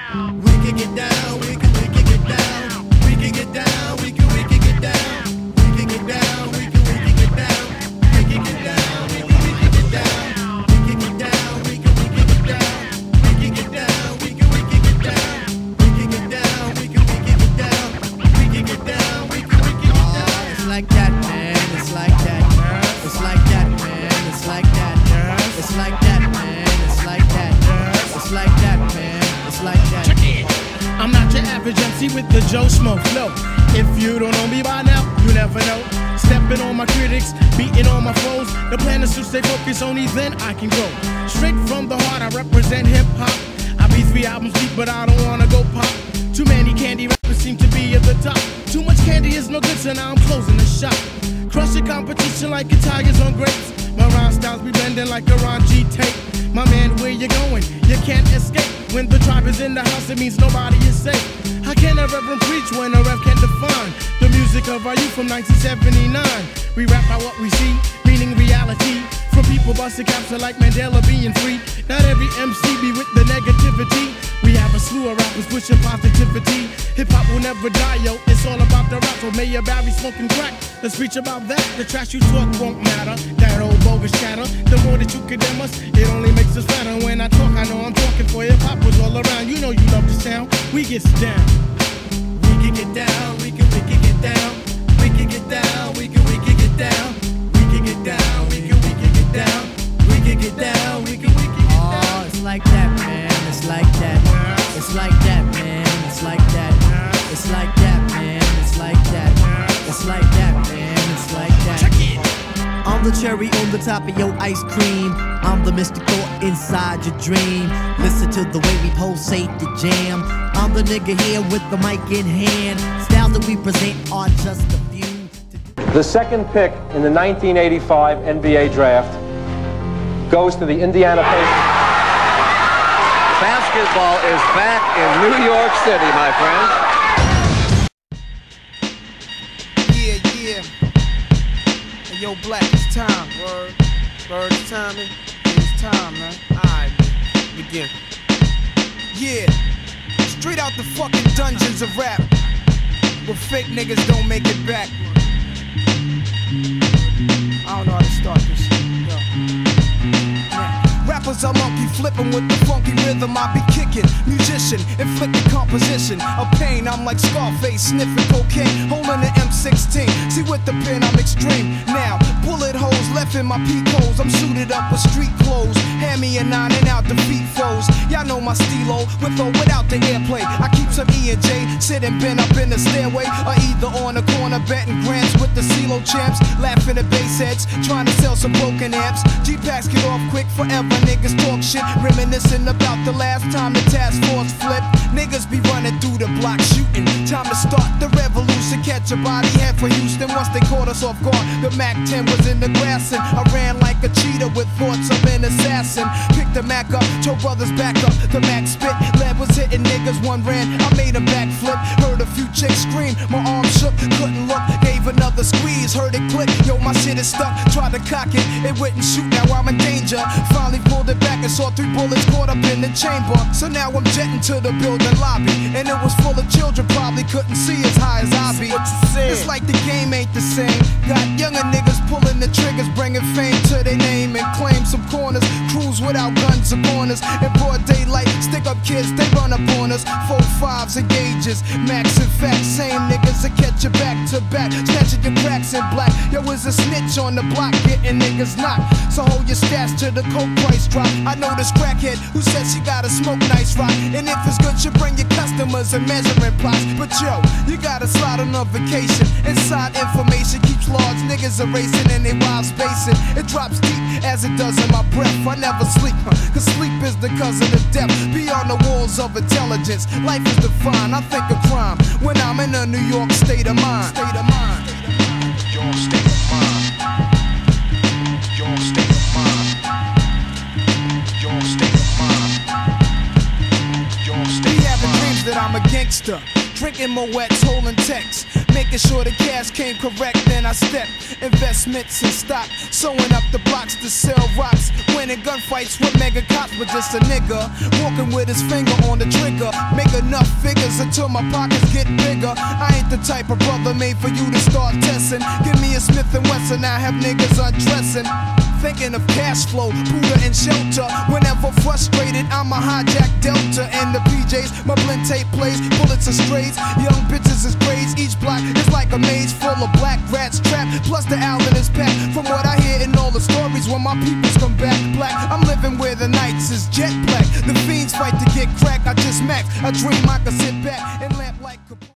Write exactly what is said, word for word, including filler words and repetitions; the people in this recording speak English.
We can get down, we can, we can get down. We can get down, we can, we can get down. We can get down, we can, we can get down. We can get down, we can, we can get down. We can get down, we can, we can get down. We can get down, we can, we can get down. We can get down, we can, we can get down. We can get down, we can, we can get down. It's like that, man. It's like that, girl. It's like that, man. It's like that, girl. It's like that, man. It's like that, girl. It's like that, man. It's like that. Check it. I'm not your average M C with the Joe Smoke flow. If you don't know me by now, you never know. Stepping on my critics, beating on my foes. The plan is to stay focused, only then I can grow. Straight from the heart, I represent hip hop. I be three albums deep, but I don't wanna go pop. Too many candy rappers seem to be at the top. Too much candy is no good, so now I'm closing the shop. Crushing competition like your tigers on grapes. My rhyme styles be blending like a Ron G tape. My man, where you going? You can't escape. When the tribe is in the house, it means nobody is safe. How can a reverend preach when a rev can define the music of our youth from nineteen seventy-nine? We rap about what we see, meaning reality. From people busting caps like Mandela being free. Not every M C be with the negativity. We have a slew of rappers pushing positivity. Hip hop will never die, yo. It's all about the rap. So Mayor Barry smoking crack. Let's preach about that. The trash you talk won't matter. That old bogus chatter. The more that you condemn us, it only makes us better. When I talk, I know I'm talking for hip hop was all around. You know you love the sound. We get down. We can get down. We can, we can get down. We can get down. We can, we can get down. We can get down. We can, we can get down. We can get down. We can, we can get down. Oh, it's like that, man. It's like that. It's like that, man. It's like that. It's like that, man. It's like that. It's like that, man. It's like that. Check it. I'm the cherry on the top of your ice cream. I'm the mystical inside your dream. Listen to the way we pulsate the jam. I'm the nigga here with the mic in hand. Styles that we present are just a few. The second pick in the nineteen eighty-five N B A draft goes to the Indiana Pacers. Basketball is back in New York City, my friends. Yeah, yeah. Hey, yo, Black, it's time. Word. Word, it's time, man. It's time, man. Alright, begin. Yeah. Straight out the fucking dungeons of rap, where fake niggas don't make it back. I don't know how to start this shit. Yo. Man. Rappers are monkey flipping with the funky rhythm I be kicking. Musician, inflicting composition of pain. I'm like Scarface sniffing cocaine, holding an M sixteen. See with the pen I'm extreme. Now bullet holes left in my peak holes. I'm suited up with street clothes. Hand me a nine and out defeat foes. Y'all know my stilo with or without the airplay. I keep some E and J sitting bent up in the stairway, or either on the corner betting grants with the CeeLo champs, laughing at bass heads, trying to sell some broken amps. G-Packs get off quick forever. Niggas talk shit, reminiscing about the last time the task force flipped. Niggas be running through the block shooting. Time to start the revolution. Catch a body head for Houston. Once they caught us off guard, the Mac ten was in the grass and I ran like a cheetah with thoughts of an assassin. Picked the Mac up, told brothers back up. The Mac spit, lead was hitting niggas. One ran, I made a backflip. Heard a few chicks scream, my arm shook, couldn't look. Gave another squeeze, heard it click. Yo, my shit is stuck. Tried to cock it, it wouldn't shoot. Now I'm in danger. Finally pulled it back and saw three bullets caught up in the chamber. So now I'm jetting to the building lobby, and it was full of children, probably couldn't see as high as I be. It's like the game ain't the same. Got younger niggas pulling the triggers, bringing fame to their name and claim some corners. Crews without guns or corners. In broad daylight, stick up kids, they run up on us. Four fives and gauges, max and facts. Same niggas that catch you back to back, snatching your cracks in black. Yo, is a snitch on the block, getting niggas knocked. So hold your stats to the coke price drop. I know this crackhead who said she gotta smoke nice rock, and if it's good, you bring your customers and measuring plots. But yo, you gotta slide on a vacation. Inside information keeps large niggas erasing and they wives spacing. It drops deep as it does in my breath. I never sleep, huh? Cause sleep is the cousin of death. Beyond the walls of intelligence, life is defined. I think of crime when I'm in a New York state of mind. State of mind. Your state of mind. Your state of mind. Your state of mind. Your state of mind. Be having dreams that I'm a gangster, drinking Moet's, holding texts. making sure the cash came correct. Then I stepped, investments in stock, sewing up the blocks to sell rocks, winning gunfights with mega cops, but just a nigga walking with his finger on the trigger. Make enough figures until my pockets get bigger. I ain't the type of brother made for you to start testing. Give me a Smith and Wesson, I have niggas undressing. Thinking of cash flow, Buddha and shelter. Whenever frustrated, I'm a hijack Delta and the P Js. My blend tape plays, bullets are strays. Young bitches is braids. Each block is like a maze full of black rats trapped. Plus the Allen is packed. From what I hear in all the stories, when my peoples come back black, I'm living where the nights is jet black. The fiends fight to get crack. I just max. I dream I can sit back and lamp like.